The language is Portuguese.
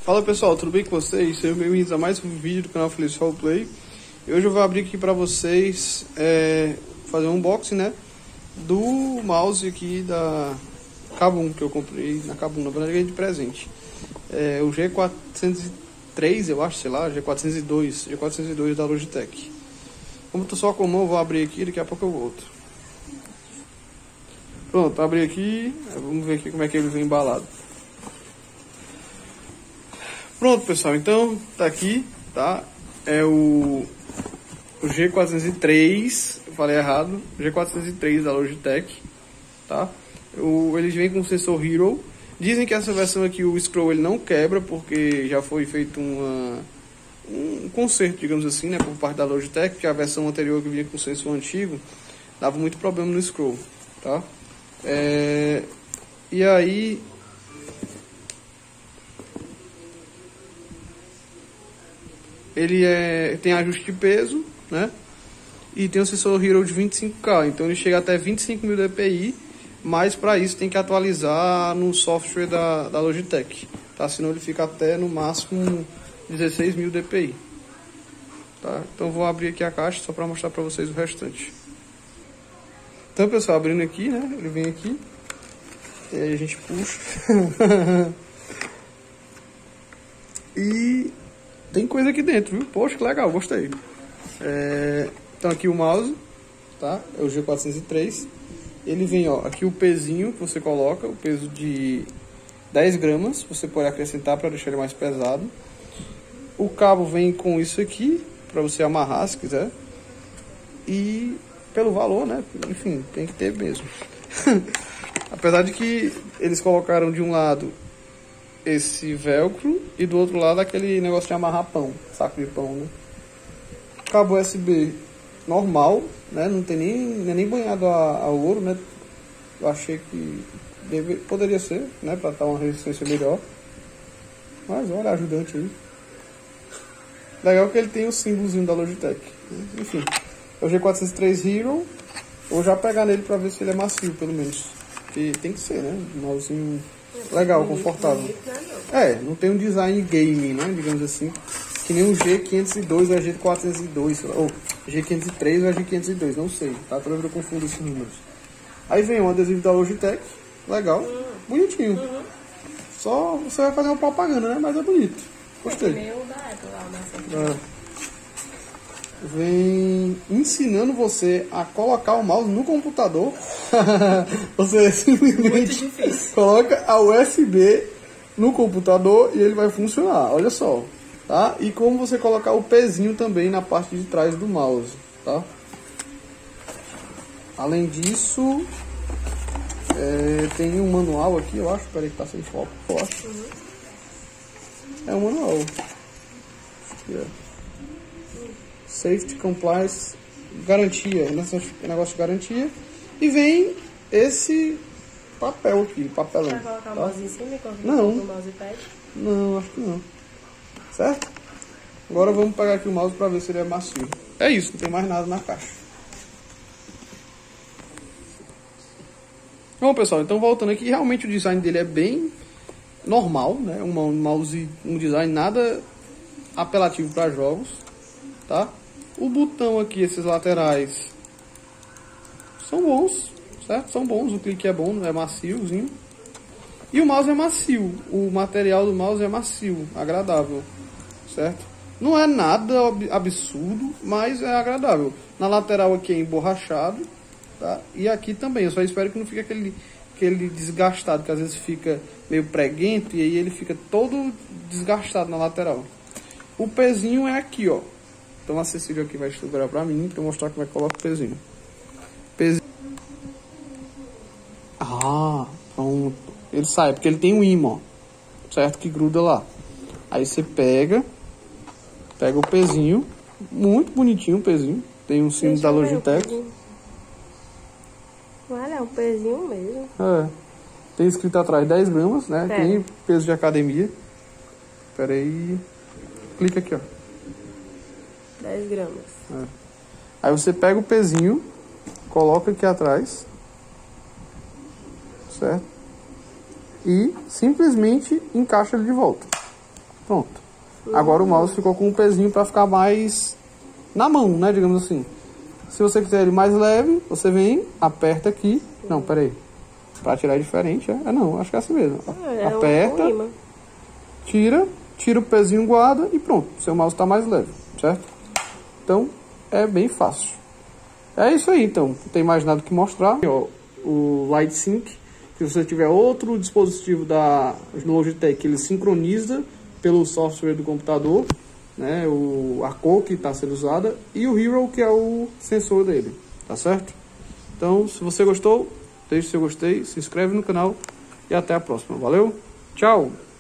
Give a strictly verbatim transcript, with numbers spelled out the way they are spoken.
Fala pessoal, tudo bem com vocês? Sejam bem-vindos a mais um vídeo do canal Feliz Roleplay. E hoje eu vou abrir aqui para vocês, é, fazer um unboxing, né, do mouse aqui da Kabum, que eu comprei na Kabum, na verdade de presente. É o G quatrocentos e três, eu acho, sei lá, G quatrocentos e dois, G quatrocentos e dois da Logitech. Como eu tô só com a mão, eu vou abrir aqui, daqui a pouco eu volto. Pronto, abri aqui, vamos ver aqui como é que ele vem embalado. Pronto, pessoal, então tá aqui, tá? É o, o G quatrocentos e três, eu falei errado, G quatrocentos e três da Logitech, tá? O, eles vêm com o sensor Hero. Dizem que essa versão aqui, o scroll, ele não quebra, porque já foi feito uma, um conserto, digamos assim, né, por parte da Logitech, que a versão anterior que vinha com o sensor antigo, dava muito problema no scroll, tá? É, e aí... Ele é, tem ajuste de peso, né? E tem o sensor Hero de vinte e cinco K, então ele chega até vinte e cinco mil D P I, mas para isso tem que atualizar no software da, da Logitech, tá? Senão ele fica até no máximo dezesseis mil D P I, tá? Então vou abrir aqui a caixa só para mostrar para vocês o restante. Então, pessoal, abrindo aqui, né? Ele vem aqui, e aí a gente puxa. E... tem coisa aqui dentro, viu? Poxa, que legal, gostei. É, então aqui o mouse, tá? É o G quatrocentos e três. Ele vem, ó, aqui o pezinho que você coloca, o peso de dez gramas. Você pode acrescentar para deixar ele mais pesado. O cabo vem com isso aqui, para você amarrar se quiser. E pelo valor, né? Enfim, tem que ter mesmo. Apesar de que eles colocaram de um lado esse velcro e do outro lado aquele negócio de amarrar pão, saco de pão, né? Cabo U S B normal, né? Não tem nem, nem banhado a, a ouro, né? Eu achei que deve, poderia ser, né? Para dar uma resistência melhor. Mas olha, ajudante aí. Legal que ele tem o símbolozinho da Logitech. Enfim, é o G quatrocentos e três Hero. Vou já pegar nele para ver se ele é macio, pelo menos. Que tem que ser, né? Um mousezinho legal, confortável. É, não tem um design game, né, digamos assim, que nem o G quinhentos e dois ou G quatrocentos e dois, ou G quinhentos e três ou G quinhentos e dois, não sei, tá? Toda vez eu confundo esses números. Aí vem um adesivo da Logitech, legal, uhum. Bonitinho. Uhum. Só você vai fazer uma propaganda, né, mas é bonito. Gostei. É meio da Apple lá, né? Vem ensinando você a colocar o mouse no computador. Você simplesmente coloca a U S B no computador e ele vai funcionar, olha só, tá? E como você colocar o pezinho também na parte de trás do mouse, tá? Além disso, é, tem um manual aqui, eu acho. Peraí que tá sem foco, eu acho. Uhum. É um manual. Yeah. Safety, Compliance, garantia, negócio de garantia. E vem esse papel aqui, papelão. Vai colocar o mouse em cima e colocar o mousepad? Não, acho que não. Certo? Agora vamos pegar aqui o mouse para ver se ele é macio. É isso, não tem mais nada na caixa. Bom, pessoal, então voltando aqui, realmente o design dele é bem normal, né? Um mouse, um design nada apelativo para jogos, tá? O botão aqui, esses laterais, são bons, certo? São bons, o clique é bom, é maciozinho. E o mouse é macio, o material do mouse é macio, agradável, certo? Não é nada absurdo, mas é agradável. Na lateral aqui é emborrachado, tá? E aqui também, eu só espero que não fique aquele, aquele desgastado, que às vezes fica meio preguento e aí ele fica todo desgastado na lateral. O pezinho é aqui, ó. Então a Cecília aqui vai segurar pra mim, pra mostrar como é que coloca o pezinho. Pezinho. Ah, pronto. Ele sai, porque ele tem um imã, certo? Que gruda lá. Aí você pega, pega o pezinho, muito bonitinho o pezinho. Tem um símbolo da Logitech. Olha, é um pezinho mesmo. É. Tem escrito atrás dez gramas, né? É. Tem peso de academia. Pera aí. Clica aqui, ó. dez gramas. É. Aí você pega o pezinho, coloca aqui atrás, certo? E simplesmente encaixa ele de volta. Pronto. Agora o mouse ficou com um pezinho para ficar mais na mão, né, digamos assim. Se você quiser ele mais leve, você vem, aperta aqui. Não, peraí. Para tirar é diferente, é? É não, acho que é assim mesmo. É, Aperta, um imã. tira, tira o pezinho, guarda e pronto. Seu mouse está mais leve, certo? Então, é bem fácil. É isso aí, então. Não tem mais nada que mostrar. Aqui, ó, o LightSync. Se você tiver outro dispositivo da Logitech, ele sincroniza pelo software do computador, né? O, a cor que está sendo usada e o Hero, que é o sensor dele, tá certo? Então, se você gostou, deixe seu gostei, se inscreve no canal e até a próxima. Valeu, tchau!